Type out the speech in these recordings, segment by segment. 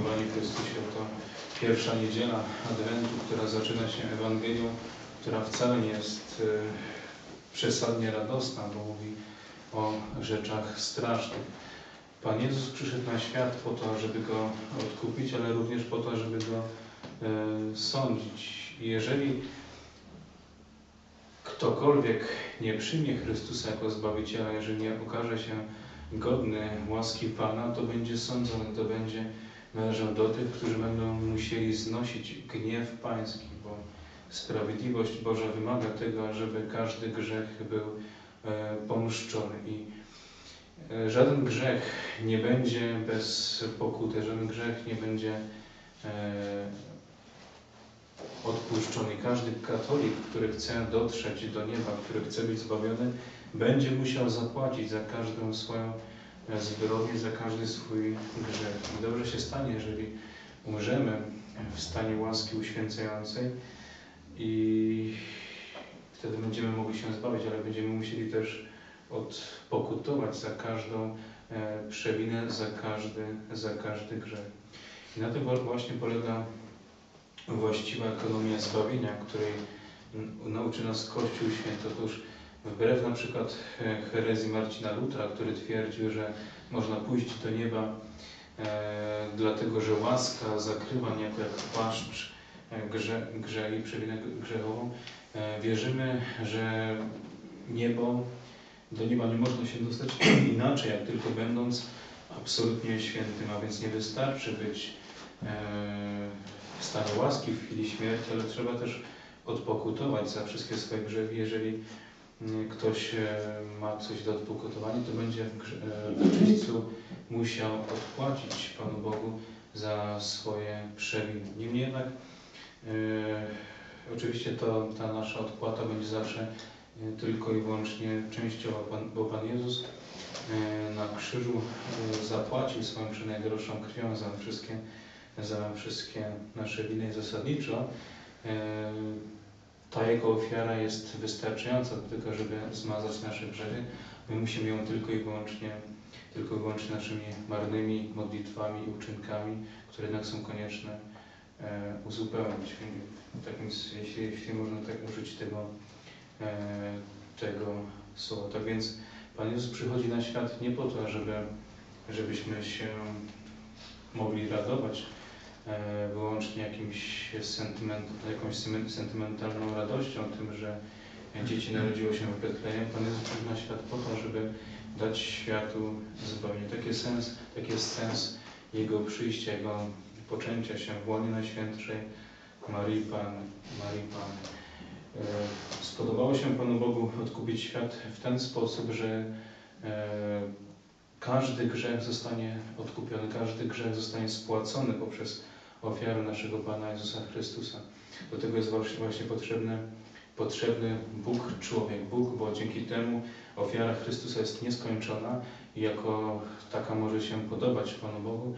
Umiłowani w Chrystusie, to pierwsza niedziela Adwentu, która zaczyna się Ewangelią, która wcale nie jest przesadnie radosna, bo mówi o rzeczach strasznych. Pan Jezus przyszedł na świat po to, żeby Go odkupić, ale również po to, żeby Go sądzić. I jeżeli ktokolwiek nie przyjmie Chrystusa jako Zbawiciela, jeżeli nie okaże się godny łaski Pana, to będzie sądzony, to będzie należał do tych, którzy będą musieli znosić gniew Pański, bo sprawiedliwość Boża wymaga tego, żeby każdy grzech był pomszczony. I żaden grzech nie będzie bez pokuty, żaden grzech nie będzie odpuszczony. Każdy katolik, który chce dotrzeć do nieba, który chce być zbawiony, będzie musiał zapłacić za każdą swoją zbrodnię, za każdy swój grzech. I dobrze się stanie, jeżeli umrzemy w stanie łaski uświęcającej i wtedy będziemy mogli się zbawić, ale będziemy musieli też odpokutować za każdą przewinę, za każdy grzech. I na tym właśnie polega właściwa ekonomia zbawienia, której nauczy nas Kościół Święty. Otóż wbrew na przykład herezji Marcina Lutra, który twierdził, że można pójść do nieba dlatego, że łaska zakrywa niejako jak płaszcz grzech i przewinę grzechową, wierzymy, że do nieba nie można się dostać inaczej, jak tylko będąc absolutnie świętym, a więc nie wystarczy być w stanie łaski w chwili śmierci, ale trzeba też odpokutować za wszystkie swoje grzechy. Jeżeli ktoś ma coś do odpokutowania, to będzie w czyśćcu musiał odpłacić Panu Bogu za swoje przewiny. Niemniej jednak oczywiście ta nasza odpłata będzie zawsze tylko i wyłącznie częściowa, bo Pan Jezus na krzyżu zapłacił swoją przynajgorszą krwią za wszystkie nasze winy. Zasadniczo ta Jego ofiara jest wystarczająca do tego, żeby zmazać nasze grzechy. My musimy ją tylko i wyłącznie naszymi marnymi modlitwami i uczynkami, które jednak są konieczne, uzupełnić. Jeśli można tak użyć tego słowa. Tak więc Pan Jezus przychodzi na świat nie po to, żebyśmy się mogli radować wyłącznie jakąś sentymentalną radością tym, że dzieci narodziło się w Betlejem. Pan Jezus przyszedł na świat po to, żeby dać światu zbawienie. Taki jest sens Jego przyjścia, Jego poczęcia się w łonie Najświętszej Marii Panny. Spodobało się Panu Bogu odkupić świat w ten sposób, że każdy grzech zostanie odkupiony, każdy grzech zostanie spłacony poprzez ofiarę naszego Pana Jezusa Chrystusa. Do tego jest właśnie potrzebny Bóg, bo dzięki temu ofiara Chrystusa jest nieskończona i jako taka może się podobać Panu Bogu.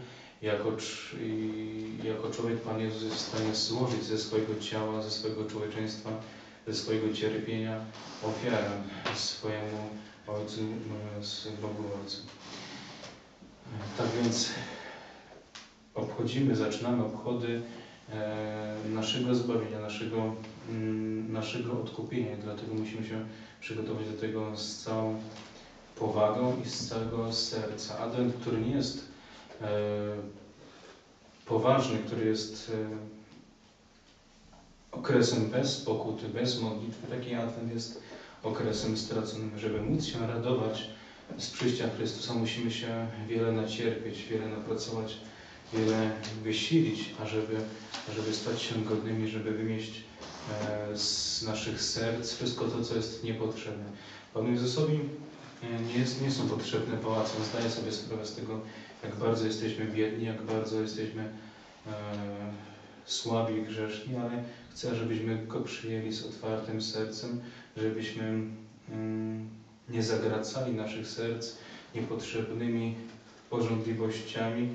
Jako człowiek Pan Jezus jest w stanie złożyć ze swojego ciała, ze swojego człowieczeństwa, ze swojego cierpienia ofiarę swojemu Ojcu, Bogu Ojcu. Tak więc zaczynamy obchody naszego zbawienia, naszego odkupienia. Dlatego musimy się przygotować do tego z całą powagą i z całego serca. Adwent, który nie jest poważny, który jest okresem bez pokuty, bez modlitwy, taki Adwent jest okresem straconym. Żeby móc się radować z przyjścia Chrystusa, musimy się wiele nacierpieć, wiele napracować, wiele wysilić, ażeby stać się godnymi, żeby wymieść z naszych serc wszystko to, co jest niepotrzebne. Panu Jezusowi nie są potrzebne pałace. On zdaje sobie sprawę z tego, jak bardzo jesteśmy biedni, jak bardzo jesteśmy słabi i grzeszni, ale chce, żebyśmy Go przyjęli z otwartym sercem, żebyśmy nie zagracali naszych serc niepotrzebnymi pożądliwościami,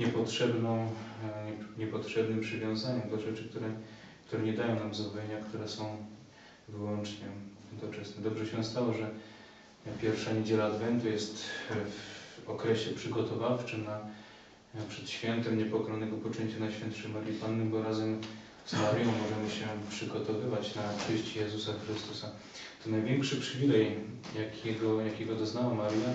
niepotrzebnym przywiązaniem do rzeczy, które nie dają nam zbawienia, które są wyłącznie doczesne. Dobrze się stało, że pierwsza niedziela Adwentu jest w okresie przygotowawczym na przed świętem niepokalanego poczęcia Najświętszej Marii Panny, bo razem z Marią możemy się przygotowywać na przyjście Jezusa Chrystusa. To największy przywilej, jakiego doznała Maria,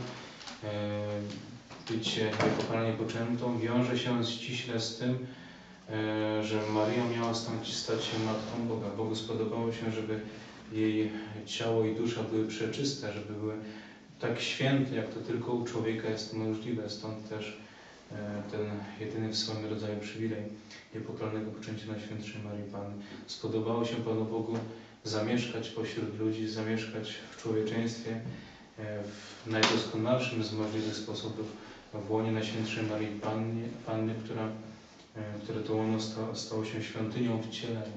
bycie niepokalanie poczętą, wiąże się ściśle z tym, że Maria miała stać się Matką Boga. Bogu spodobało się, żeby jej ciało i dusza były przeczyste, żeby były tak święte, jak to tylko u człowieka jest możliwe. Stąd też ten jedyny w swoim rodzaju przywilej niepokalanego poczęcia Najświętszej Marii Panny. Spodobało się Panu Bogu zamieszkać pośród ludzi, zamieszkać w człowieczeństwie w najdoskonalszym z możliwych sposobów w łonie Najświętszej Marii Panny, które to łono stało się świątynią wcielenia.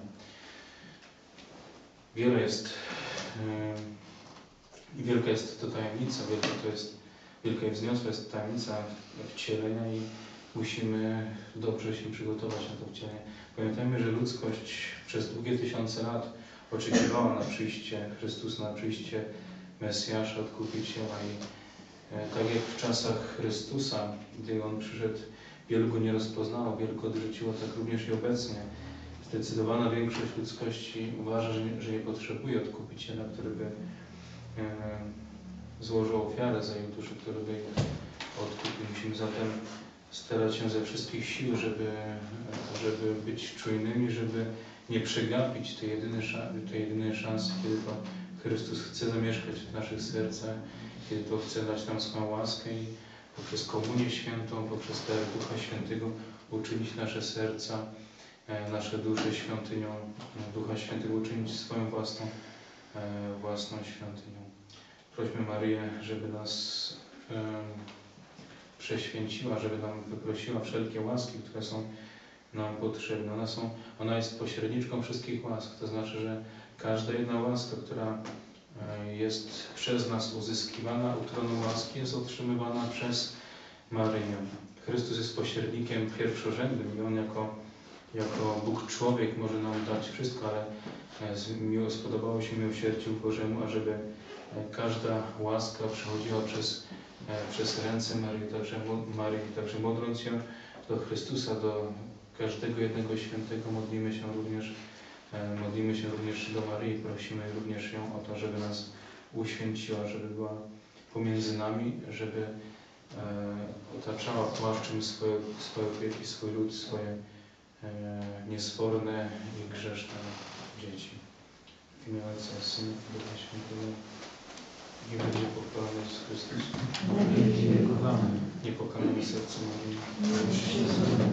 Wielka jest to tajemnica, wielka i wzniosła jest tajemnica wcielenia i musimy dobrze się przygotować na to wcielenie. Pamiętajmy, że ludzkość przez długie tysiące lat oczekiwała na przyjście Chrystusa, na przyjście Mesjasza, Odkupiciela i tak jak w czasach Chrystusa, gdy On przyszedł, wielu Go nie rozpoznało, wielu Go odrzuciło, tak również i obecnie. Zdecydowana większość ludzkości uważa, że nie potrzebuje Odkupiciela, który by złożył ofiarę za ich duszę, który by ich odkupił. Musimy zatem starać się ze wszystkich sił, żeby być czujnymi, żeby nie przegapić tej jedynej szansy, kiedy to Chrystus chce zamieszkać w naszych sercach, kiedy to chce dać nam swoją łaskę i poprzez Komunię Świętą, poprzez dar Ducha Świętego uczynić nasze serca, nasze dusze świątynią Ducha Świętego, uczynić swoją własną świątynią. Prośmy Maryję, żeby nas prześwięciła, żeby nam wyprosiła wszelkie łaski, które są nam potrzebne. Ona jest pośredniczką wszystkich łask, to znaczy, że każda jedna łaska, która jest przez nas uzyskiwana u tronu łaski, jest otrzymywana przez Maryję. Chrystus jest pośrednikiem pierwszorzędnym i On jako Bóg człowiek może nam dać wszystko, ale spodobało się miłosierdziu Bożemu, ażeby każda łaska przechodziła przez ręce Maryi, także modląc się do Chrystusa, do każdego jednego świętego, modlimy się również do Maryi, prosimy również ją o to, żeby nas uświęciła, żeby była pomiędzy nami, żeby otaczała płaszczem swoje opieki, swój lud, swoje niesforne i grzeszne dzieci. W imię Ojca, Syna i Ducha Świętego. Nie będzie pochwalony Jezus Chrystus. Niepokalane serce Maryi.